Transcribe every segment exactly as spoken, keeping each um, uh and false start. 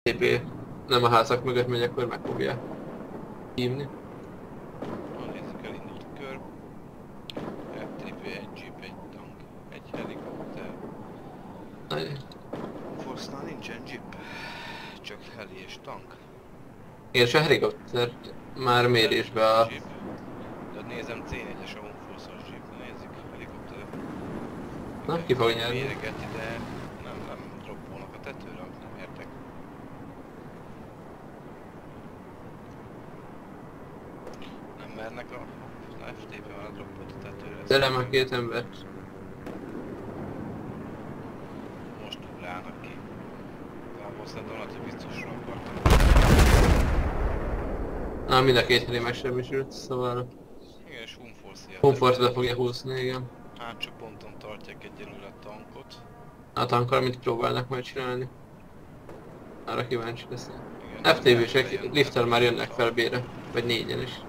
té pé nem a házak mögött megy, akkor meg fogják hívni. Nézzük, elindult a kör. ef té pé, egy jeep, egy tank, egy helikopter. Force-nál nincsen jeep, csak heli és tank. Igen, és a helikopter már mérésbe a... De nézem cé négyes a Homeforce-os jeep, nézzük a helikopter. Na, ki fog nyerni? Méregeti, de nem, nem droppolnak a tetőre, amit nem értek. Nem mernek a ef té pé már droppolt a tetőre. Tele már két embert. Most leállnak ki. Gábor szerintem lehet, hogy biztosra akartak. Na, mind a két heli megsemmisült, szóval... Igen, és Homeforce-ja. Homeforce be fogja húzni, igen. Hátsó ponton tartják egyelőre a tankot. A tankkal mit próbálnak majd csinálni? Arra kíváncsi leszek. Igen, ef té pé-sek liftel már jönnek fel B-re, vagy négyen is.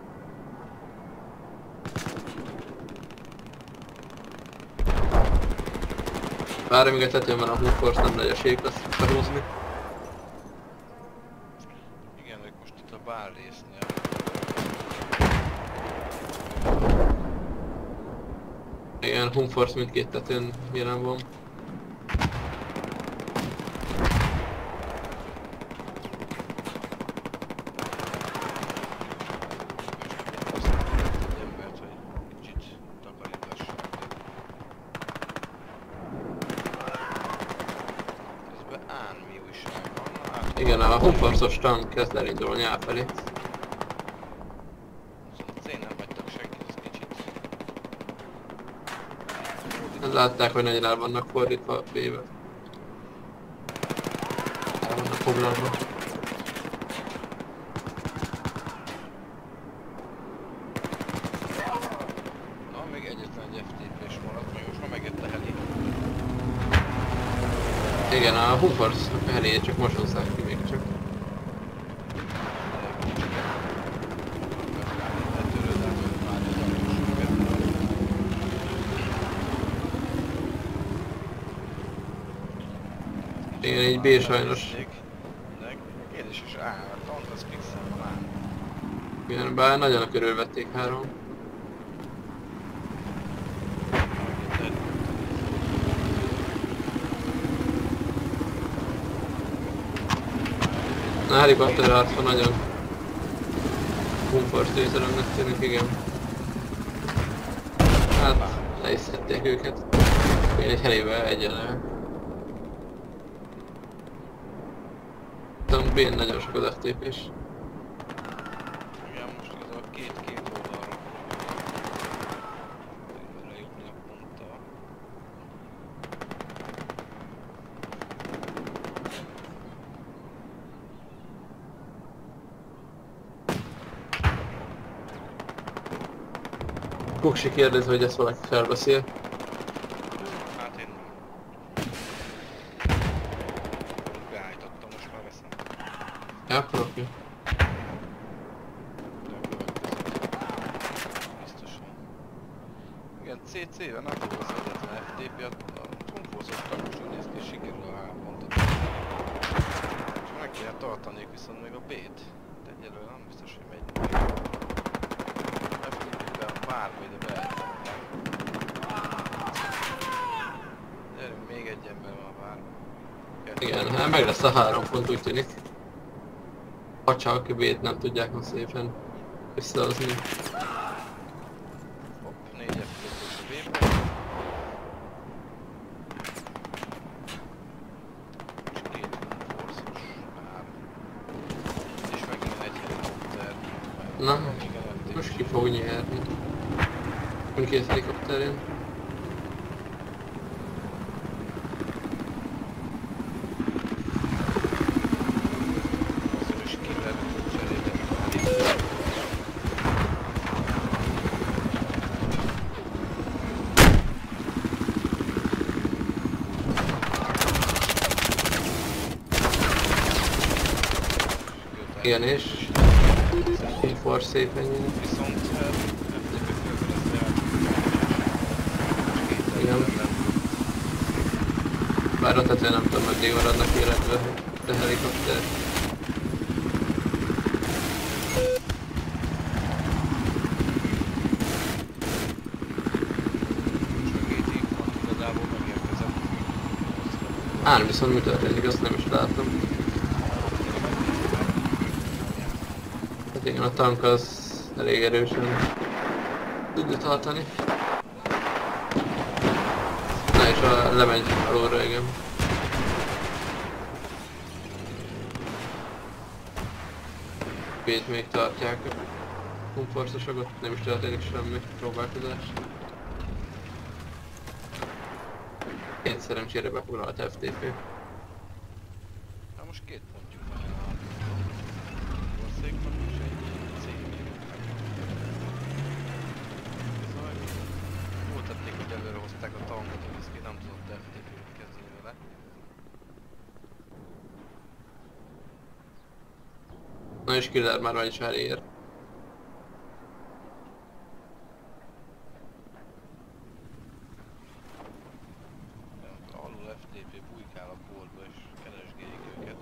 Bár amíg a tetőn van a Homeforce, nem nagy esélyük lesz behúzni. Igen, ők most itt a bár résznél. Igen, Homeforce mindkét tetőn jelen van. Igen, a Homeforce-os tank kezd elindulni elfelé. Cén nem hagytak senkit, ez kicsit. Látták, hogy nagyon el vannak fordítva a B-be. El vannak foglalva. Na, még egyetlen egy ef té pé-s maradt, meg most már megjött a heli. Igen, a Homeforce heléjét csak most hozzák ki még csak. Igen, így B sajnos. Kérdés is áll, a tank az pixel van áll. Igen, bár nagyon körülvették három. A helikopter arca nagyon Homeforce győzelemnek tűnik, igen. Hát, le is szedték őket. Én egy helével egyenlően. Tudom, B-n nagyon sok az ef té pé-s. Igen, most igazából két-két oldalról próbálom lejutni a ponttal. Kuksi kérdez, hogy ezt valaki felbeszél. Hát én nem. Beállítottam, most már veszem. Ja, akkor oké. Biztosan. Igen, cé cé-ben nem tudom az egyetlen ef té pé, a Homeforce-os takos úgy néz ki, és sikerül a három pontot. És meg kéne tartaniuk viszont még a B-t. De egyelőre nem biztos, hogy megy. ef té pé-ben bármi, de beállítom. Gyerünk, még egy ember van a bármi. Igen, hát meg lesz a három pont, úgy tűnik. Ha csak B-t nem tudják most szépen összehozni. Hopp, négy ef té pé-s a B-ben. És két Homeforce-os bár. És megint egy helikopter. Na, most ki fog nyerni. Mindkét helikopterén. Asszonyos killer cserébe helikopter. Igen, és Homeforce szépen jön. Viszont ef té pé fölfedezte Igen. Bár a tetőn nem tudom, meddig maradnak életben. itt a helikopter. Ám viszont mi történik, azt nem is látom. Hát igen, a tank az elég erősen tudja tartani. Na és a, lemegy alulra, igen. Két még tartják a komfortosokat, nem is történik semmi próbálkozás. Két szerencsére befoglalt ef té pé. Na most két pontjuk van a országban és egy cégnél. Bizony, jól tették, hogy előre hozták a tankot, hogy ez ki nem tudott ef té pé-t kezdeni vele. Na és Killer már van is elér. Alul ef té pé bujkál a boltba és keresgélik őket.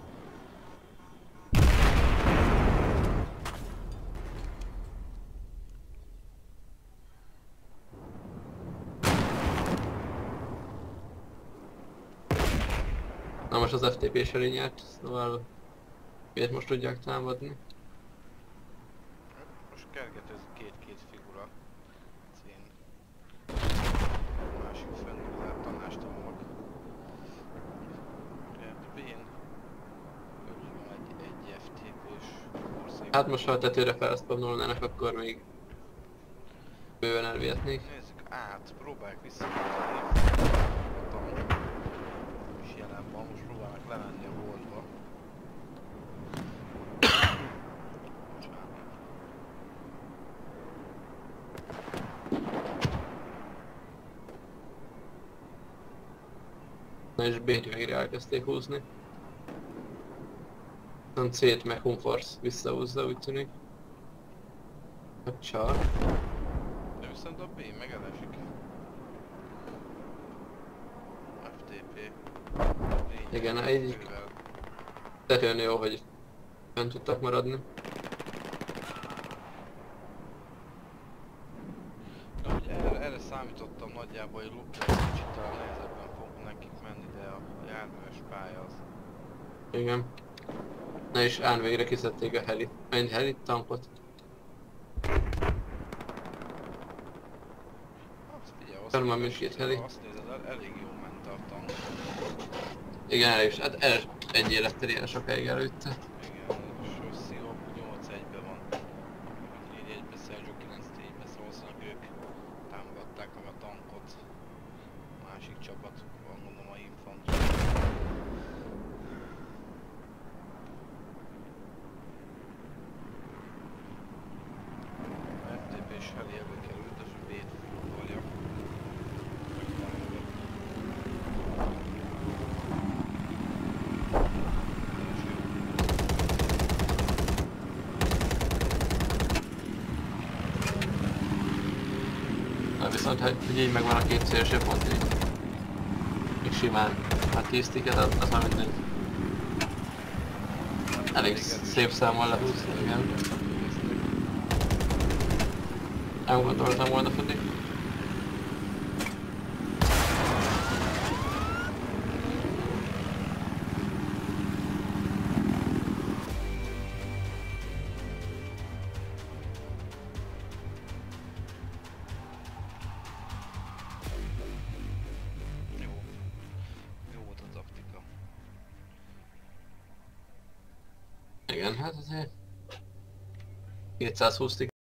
Na most az ef té pé-s elé nyert, szóval miért most tudják támadni? Most kergetőz két-két figura. Cén. Másik fenn lehet tanástalanok. Bén. Körül van egy, egy ef té pés ország. Hát most ha a tetőre felszpamnolnának, akkor még bőven elvihetnék. Nézzük át, próbálják visszamutatni a tank. És jelen van, most próbálnak lemenni a boltba. Na és bé-t végre elkezdték húzni. Nem C-t meg Humforce visszahúzza, úgy tűnik. A csar. De viszont a B meg elesik. ef té pé. Igen, egy tetőn jó, hogy fenn tudtak maradni. Na, ugye erre, erre számítottam nagyjából, hogy Luke lesz kicsit talán nehezebben fog nekik menni, de a járműves pálya az... Igen. Na és án végre kiszedték a heli. Egy heli tankot. Hát figyelj, azt Fel van nézed, mindkét heli. azt nézed, el, elég jól ment a tank. Igen, el is. Hát el egy élettel ilyen sokáig előtte. Igen, és Szilop nyolc egyben van. négy egyben, Sergio kilenc négyben, szóval valószínűleg ők támogatták meg a tankot. A másik csapat, van mondom a infantry. A ef té pés heli előkerült, és a B-t foglalja. Na viszont, hogy, hogy így megvan a két szélső pont, így még simán, hát tíz ticket, az, az már mindegy. Elég szép számmal lehúzni, igen. Nem gondoltam volna futni. Jó. Jó volt a taktika. Igen, hát azért kétszázhúsz